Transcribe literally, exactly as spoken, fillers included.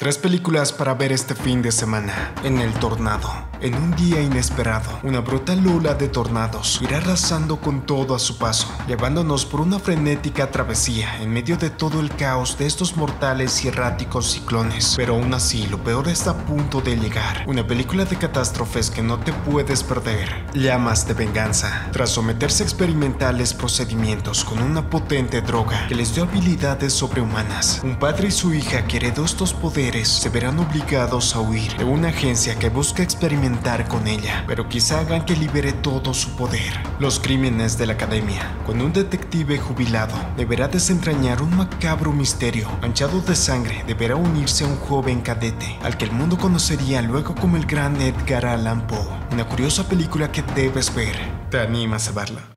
Tres películas para ver este fin de semana. En el tornado. En un día inesperado, una brutal ola de tornados irá arrasando con todo a su paso, llevándonos por una frenética travesía en medio de todo el caos de estos mortales y erráticos ciclones. Pero aún así, lo peor está a punto de llegar. Una película de catástrofes que no te puedes perder. Llamas de venganza. Tras someterse a experimentales procedimientos con una potente droga que les dio habilidades sobrehumanas, un padre y su hija que heredó estos poderes se verán obligados a huir de una agencia que busca experimentar con ella, pero quizá hagan que libere todo su poder. Los crímenes de la academia, cuando un detective jubilado deberá desentrañar un macabro misterio manchado de sangre, deberá unirse a un joven cadete al que el mundo conocería luego como el gran Edgar Allan Poe. Una curiosa película que debes ver. ¿Te animas a verla?